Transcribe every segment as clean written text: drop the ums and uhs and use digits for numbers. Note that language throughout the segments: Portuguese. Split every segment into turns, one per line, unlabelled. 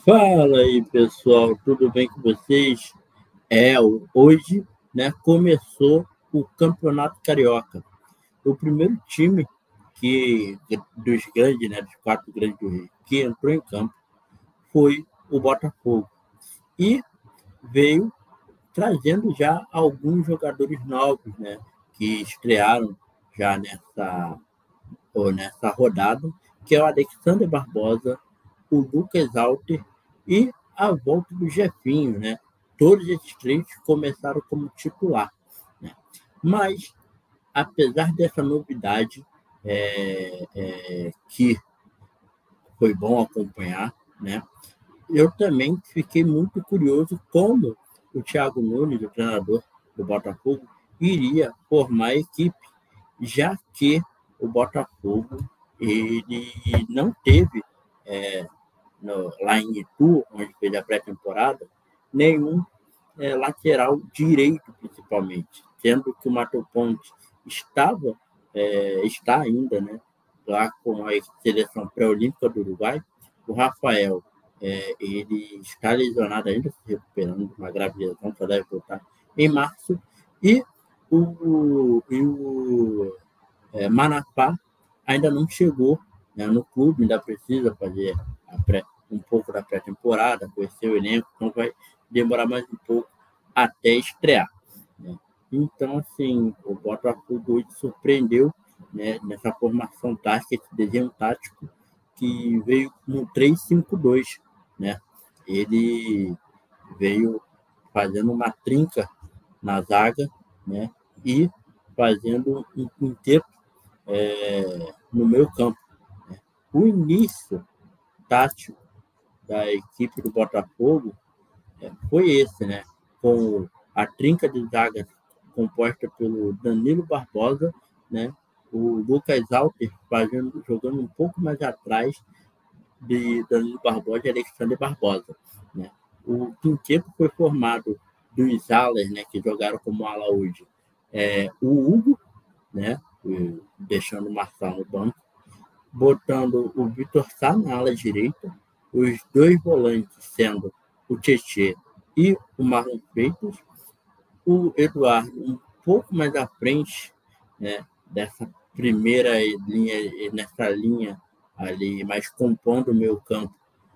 Fala aí, pessoal, tudo bem com vocês? Hoje, né, começou o Campeonato Carioca. O primeiro time dos grandes, né, dos quatro grandes do Rio, que entrou em campo foi o Botafogo. E veio trazendo já alguns jogadores novos, né, que estrearam já nessa rodada, que é o Alexander Barbosa, o Lucas Alter e a volta do Jefinho, né? Todos esses três começaram como titular, né? Mas, apesar dessa novidade, que foi bom acompanhar, né? Eu também fiquei muito curioso como o Thiago Nunes, o treinador do Botafogo, iria formar a equipe, já que o Botafogo ele não teve lá em Itu, onde fez a pré-temporada, nenhum lateral direito, principalmente, sendo que o Mato Ponte está ainda, né, lá com a seleção pré-olímpica do Uruguai. O Rafael, ele está lesionado ainda, se recuperando de uma grave lesão, só deve voltar em março. E o Manafá ainda não chegou, né, no clube, ainda precisa fazer um pouco da pré-temporada, conhecer o elenco, então vai demorar mais um pouco até estrear, né? Então, assim, o Botafogo hoje surpreendeu, né, nessa formação tática, esse desenho tático que veio no 3-5-2, né? Ele veio fazendo uma trinca na zaga, né? E fazendo um quinteto no meio campo. Né? O início tático da equipe do Botafogo foi esse, né? Com a trinca de zaga composta pelo Danilo Barbosa, né? O Lucas Alter jogando um pouco mais atrás de Danilo Barbosa e Alexander Barbosa, né? O quinteto foi formado dos alas, né, que jogaram como ala hoje. O Hugo, né, deixando o Marçal no banco, botando o Vitor Sá na ala direita, os dois volantes sendo o Tietê e o Marlon Freitas, o Eduardo um pouco mais à frente, né, dessa primeira linha, nessa linha ali, mais compondo o meio campo,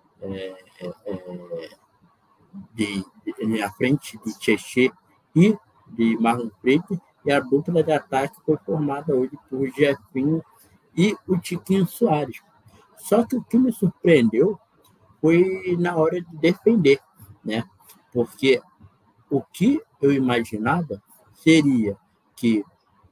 à frente de Tietê e de Marlon Freitas, e a dupla de ataque foi formada hoje por Jefinho e o Tiquinho Soares. Só que o que me surpreendeu foi na hora de defender, né? Porque o que eu imaginava seria que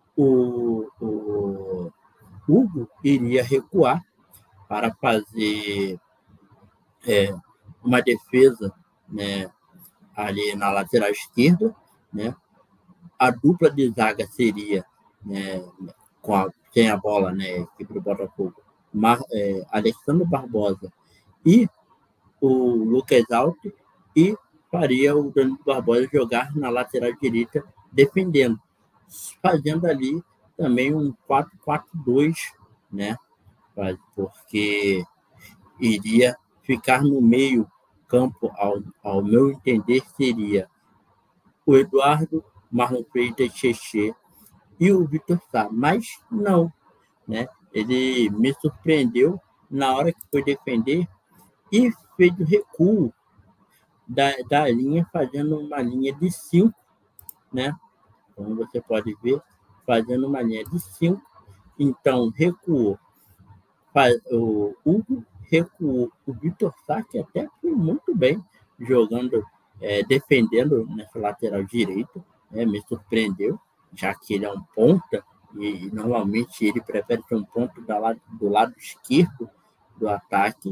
o Hugo iria recuar para fazer uma defesa, né, ali na lateral esquerda, né? A dupla de zaga seria, né, sem a bola, né, equipe do Botafogo, Alexandre Barbosa e o Lucas Alto, e faria o Danilo Barbosa jogar na lateral direita defendendo, fazendo ali também um 4-4-2, né? Porque iria ficar no meio campo, ao meu entender, seria o Eduardo, Marlon Freitas, Tietê e o Vitor Sá, mas não, né? Ele me surpreendeu na hora que foi defender e fez o recuo da linha, fazendo uma linha de 5, né? Como você pode ver, fazendo uma linha de 5. Então, recuou o Hugo, recuou o Vitor Sá, que até foi muito bem jogando, defendendo nessa lateral direita, né? Me surpreendeu, já que ele é um ponta, e normalmente ele prefere ter um ponto do lado esquerdo do ataque.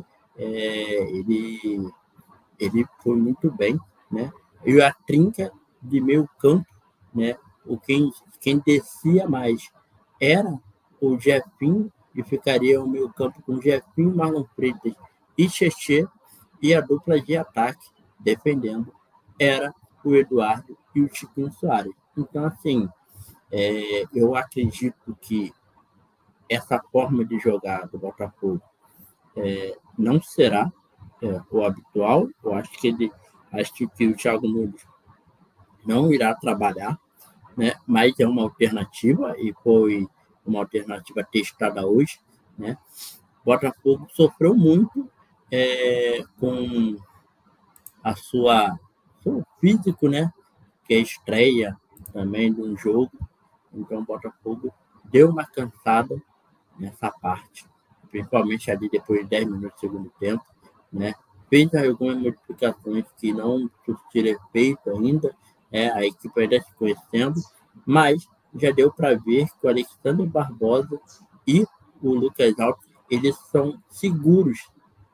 Ele foi muito bem, né? E a trinca de meio campo, né? Quem descia mais era o Jefinho, e ficaria o meio campo com Jefinho, Marlon Freitas e Tietê, e a dupla de ataque defendendo era o Eduardo e o Chiquinho Soares. Então, assim, eu acredito que essa forma de jogar do Botafogo não será o habitual. Eu acho que o Thiago Nunes não irá trabalhar, né? Mas é uma alternativa e foi uma alternativa testada hoje, né? O Botafogo sofreu muito com a seu físico, né? Que é estreia também de um jogo. Então o Botafogo deu uma cansada nessa parte, principalmente ali depois de 10 minutos do segundo tempo, né? Fez algumas modificações que não surtiram efeito ainda, a equipe ainda se conhecendo, mas já deu para ver que o Alexandre Barbosa e o Lucas Alves, eles são seguros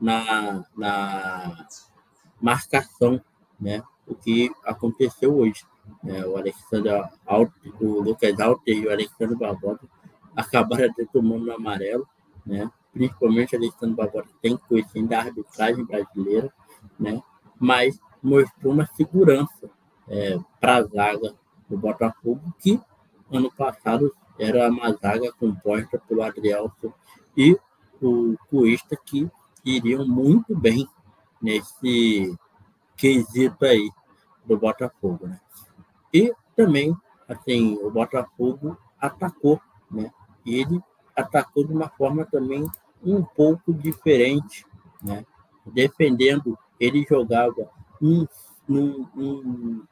na marcação, né? O que aconteceu hoje, né? O Lucas Alves e o Alexandre Barbosa acabaram até tomando no amarelo, né? Principalmente o Alexandre Barbosa tem conhecimento da arbitragem brasileira, né? Mas mostrou uma segurança para a zaga do Botafogo, que ano passado era uma zaga composta pelo Adrielson e o Cuesta, que iriam muito bem nesse quesito aí do Botafogo, né? E também, assim, o Botafogo atacou, né? E ele atacou de uma forma também um pouco diferente, né? Defendendo, ele jogava um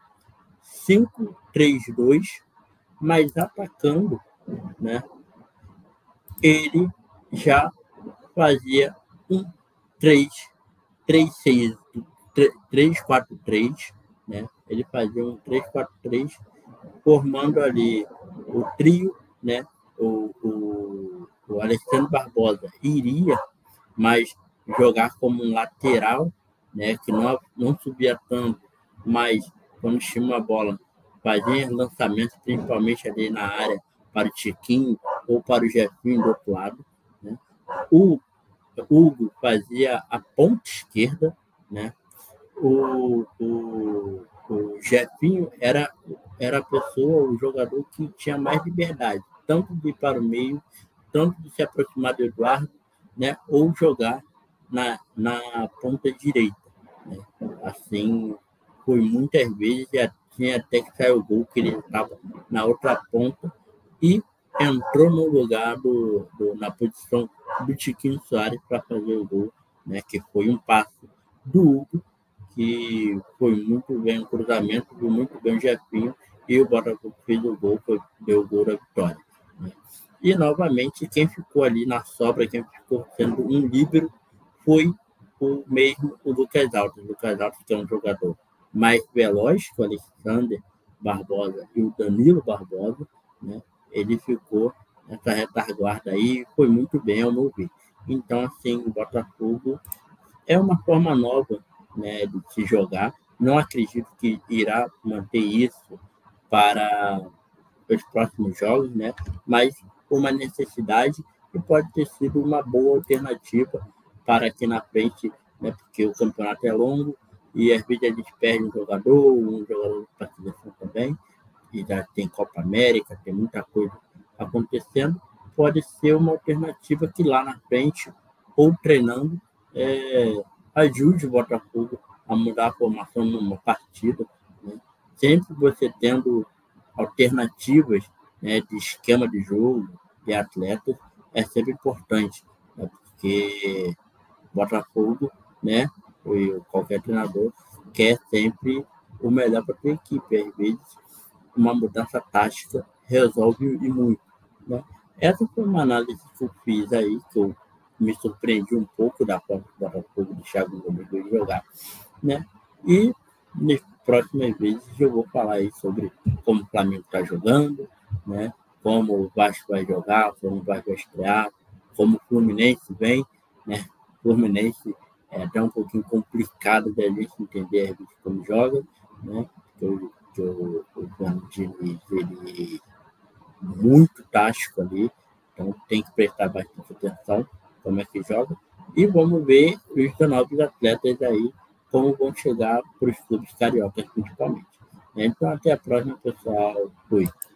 5-3-2, mas atacando, né? Ele já fazia um 3-3-6, 3-4-3, né? Ele fazia um 3-4-3, formando ali o trio, né? O Alexandre Barbosa iria mais jogar como um lateral, né? Que não subia tanto, mas quando tinha uma bola, fazia lançamentos, principalmente ali na área, para o Tiquinho ou para o Jefinho do outro lado, né? O Hugo fazia a ponta esquerda, né? O Jefinho era a pessoa, o jogador que tinha mais liberdade, tanto de ir para o meio, tanto de se aproximar do Eduardo, né? Ou jogar na ponta direita, né? Assim, foi muitas vezes, já tinha até que sair o gol, que ele estava na outra ponta e entrou no lugar na posição do Tiquinho Soares para fazer o gol, né? Que foi um passo do Hugo, que foi muito bem o cruzamento, foi muito bem o Jefinho, e o Botafogo fez o gol, deu o gol da vitória, né? E, novamente, quem ficou ali na sobra, quem ficou sendo um líbero, foi o Lucas Alves. O Lucas Alves, que é um jogador mais veloz que o Alexandre Barbosa e o Danilo Barbosa, né? Ele ficou nessa retaguarda aí, foi muito bem ao meu ver. Então, assim, o Botafogo é uma forma nova, né, de se jogar. Não acredito que irá manter isso para os próximos jogos, né? Mas uma necessidade que pode ter sido uma boa alternativa para aqui na frente, né? Porque o campeonato é longo e às vezes a gente perde um jogador para a seleção também, e já tem Copa América, tem muita coisa acontecendo. Pode ser uma alternativa que lá na frente, ou treinando, ajude o Botafogo a mudar a formação numa partida, né? Sempre você tendo alternativas, né, de esquema de jogo, de atletas, é sempre importante, né? Porque o Botafogo, né, ou qualquer treinador, quer sempre o melhor para a sua equipe. Às vezes, uma mudança tática resolve e muito, né? Essa foi uma análise que eu fiz aí, que eu me surpreendi um pouco da forma do Botafogo do Thiago Nunes jogar, né? E nas próximas vezes eu vou falar aí sobre como o Flamengo está jogando, né? Como o Vasco vai jogar, como o Vasco vai estrear, como o Fluminense vem, né? O Fluminense é até um pouquinho complicado da gente entender a gente como joga, né? Que o Fernando Diniz, ele é muito tático ali, então tem que prestar bastante atenção como é que joga. E vamos ver os 19 atletas aí, como vão chegar para os clubes cariocas, principalmente. Então, até a próxima, pessoal. Fui.